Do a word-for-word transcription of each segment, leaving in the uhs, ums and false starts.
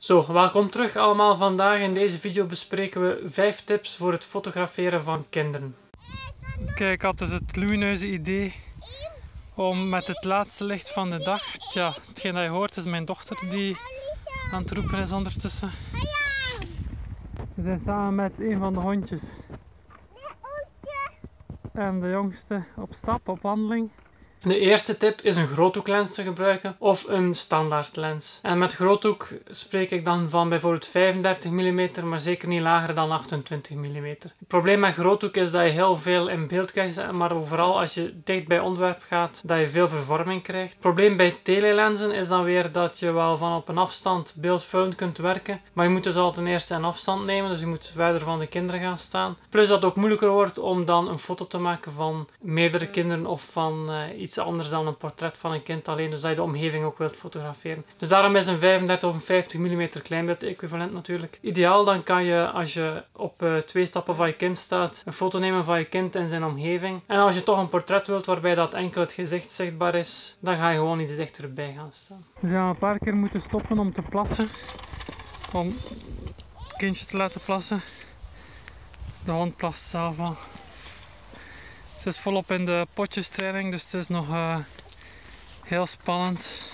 Zo, welkom terug allemaal. Vandaag in deze video bespreken we vijf tips voor het fotograferen van kinderen. Kijk, ik had dus het lumineuze idee om met het laatste licht van de dag, tja, hetgeen dat je hoort is mijn dochter die aan het roepen is ondertussen. We zijn samen met een van de hondjes en de jongste op stap, op wandeling. De eerste tip is een groothoeklens te gebruiken of een standaard lens. En met groothoek spreek ik dan van bijvoorbeeld vijfendertig millimeter, maar zeker niet lager dan achtentwintig millimeter. Het probleem met groothoek is dat je heel veel in beeld krijgt, maar vooral als je dicht bij onderwerp gaat, dat je veel vervorming krijgt. Het probleem bij telelenzen is dan weer dat je wel van op een afstand beeldvullend kunt werken, maar je moet dus al ten eerste een afstand nemen, dus je moet verder van de kinderen gaan staan. Plus dat het ook moeilijker wordt om dan een foto te maken van meerdere kinderen of van uh, iets anders dan een portret van een kind alleen, dus dat je de omgeving ook wilt fotograferen. Dus daarom is een vijfendertig of een vijftig millimeter kleinbeeld equivalent natuurlijk ideaal. Dan kan je, als je op uh, twee stappen van je kind staat, een foto nemen van je kind en zijn omgeving. En als je toch een portret wilt waarbij dat enkel het gezicht zichtbaar is, dan ga je gewoon iets dichterbij gaan staan. We gaan een paar keer moeten stoppen om te plassen, om het kindje te laten plassen. De hond plast zelf al. Ze is volop in de potjestraining, dus het is nog uh, heel spannend.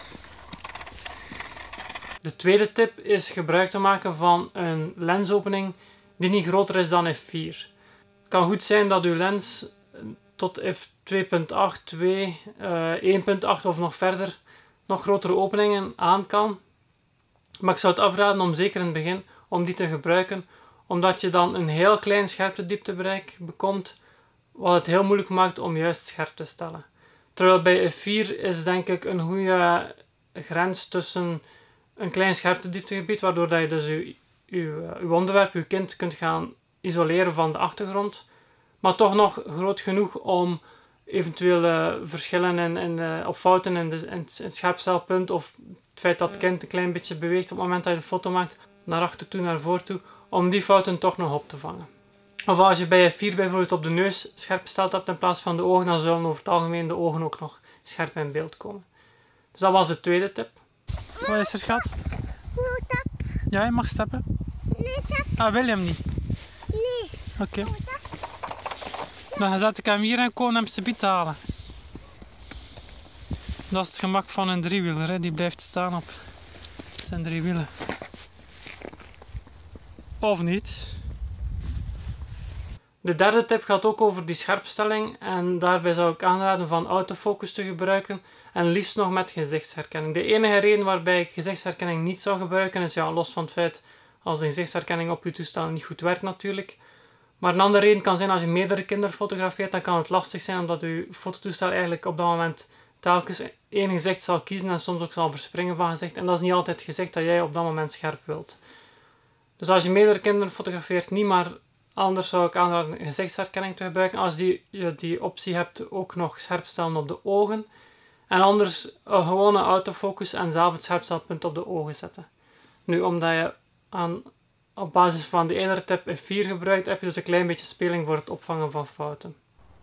De tweede tip is gebruik te maken van een lensopening die niet groter is dan f vier. Het kan goed zijn dat uw lens tot f twee punt acht, twee, uh, één punt acht of nog verder nog grotere openingen aan kan. Maar ik zou het afraden om zeker in het begin om die te gebruiken, omdat je dan een heel klein scherptedieptebereik bekomt, wat het heel moeilijk maakt om juist scherp te stellen. Terwijl bij f vier is denk ik een goede grens tussen een klein scherptedieptegebied, waardoor dat je dus je, je, je onderwerp, je kind kunt gaan isoleren van de achtergrond, maar toch nog groot genoeg om eventuele verschillen in, in, of fouten in, de, in het scherpstelpunt of het feit dat het kind een klein beetje beweegt op het moment dat je de foto maakt, naar achter toe, naar voor toe, om die fouten toch nog op te vangen. Of als je bij f vier bijvoorbeeld op de neus scherp gesteld hebt in plaats van de ogen, dan zullen over het algemeen de ogen ook nog scherp in beeld komen. Dus dat was de tweede tip. Wat is er, schat? Ja, je mag stappen. Nee, dat... Ah, wil je hem niet? Nee. Oké. Okay. Dan zet ik hem hier en kon hem subiet halen. Dat is het gemak van een driewieler, hè. Die blijft staan op zijn drie wielen. Of niet. De derde tip gaat ook over die scherpstelling en daarbij zou ik aanraden van autofocus te gebruiken en liefst nog met gezichtsherkenning. De enige reden waarbij ik gezichtsherkenning niet zou gebruiken is, ja, los van het feit als de gezichtsherkenning op je toestel niet goed werkt natuurlijk. Maar een andere reden kan zijn als je meerdere kinderen fotografeert, dan kan het lastig zijn omdat je fototoestel eigenlijk op dat moment telkens één gezicht zal kiezen en soms ook zal verspringen van gezicht. En dat is niet altijd het gezicht dat jij op dat moment scherp wilt. Dus als je meerdere kinderen fotografeert, niet, maar anders zou ik aanraden gezichtsherkenning te gebruiken. Als die, je die optie hebt, ook nog scherp stellen op de ogen. En anders een gewone autofocus en zelf het scherpstelpunt op de ogen zetten. Nu, omdat je aan, op basis van de eerdere tip f vier gebruikt, heb je dus een klein beetje speling voor het opvangen van fouten.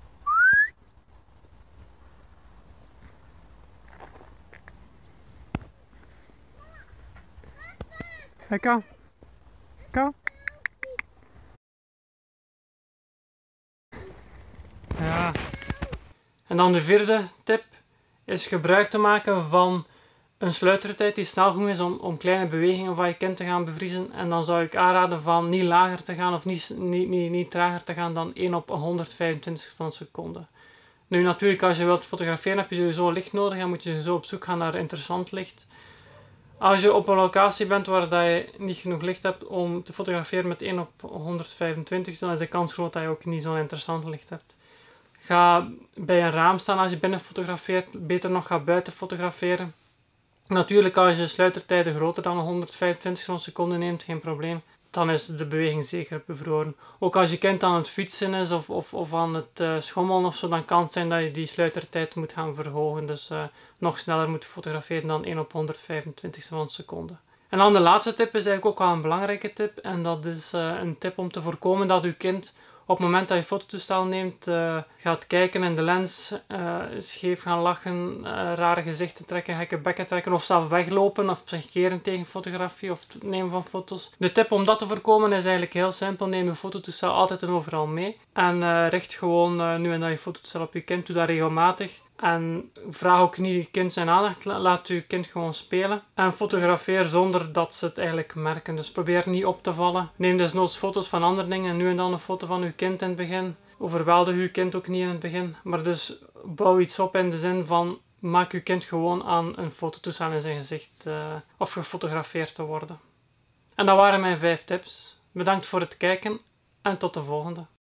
Hey, kom. Kom. Ja. En dan de vierde tip is gebruik te maken van een sluitertijd die snel genoeg is om, om kleine bewegingen van je kind te gaan bevriezen. En dan zou ik aanraden van niet lager te gaan of niet, niet, niet, niet trager te gaan dan één op honderdvijfentwintig van een seconde. Nu natuurlijk, als je wilt fotograferen heb je sowieso licht nodig en moet je zo op zoek gaan naar interessant licht. Als je op een locatie bent waar dat je niet genoeg licht hebt om te fotograferen met één op honderdvijfentwintig, dan is de kans groot dat je ook niet zo'n interessant licht hebt. Ga bij een raam staan als je binnen fotografeert, beter nog ga buiten fotograferen. Natuurlijk, als je sluitertijden groter dan honderdvijfentwintig van een seconde neemt, geen probleem. Dan is de beweging zeker bevroren. Ook als je kind aan het fietsen is of, of, of aan het uh, schommelen of zo, dan kan het zijn dat je die sluitertijd moet gaan verhogen. Dus uh, nog sneller moet fotograferen dan één op honderdvijfentwintig van een seconde. En dan de laatste tip is eigenlijk ook wel een belangrijke tip. En dat is uh, een tip om te voorkomen dat uw kind Op het moment dat je fototoestel neemt, uh, gaat kijken in de lens, uh, scheef gaan lachen, uh, rare gezichten trekken, gekke bekken trekken of zelf weglopen of zich keren tegen fotografie of het nemen van foto's. De tip om dat te voorkomen is eigenlijk heel simpel. Neem je fototoestel altijd en overal mee. En uh, richt gewoon uh, nu en dan je fototoestel op je kind. Doe dat regelmatig. En vraag ook niet je kind zijn aandacht. Laat je kind gewoon spelen. En fotografeer zonder dat ze het eigenlijk merken. Dus probeer niet op te vallen. Neem dus noods foto's van andere dingen. En nu en dan een foto van je kind in het begin. Overweldig je kind ook niet in het begin. Maar dus bouw iets op in de zin van... Maak je kind gewoon aan een fototoestel in zijn gezicht. Uh, of gefotografeerd te worden. En dat waren mijn vijf tips. Bedankt voor het kijken. En tot de volgende.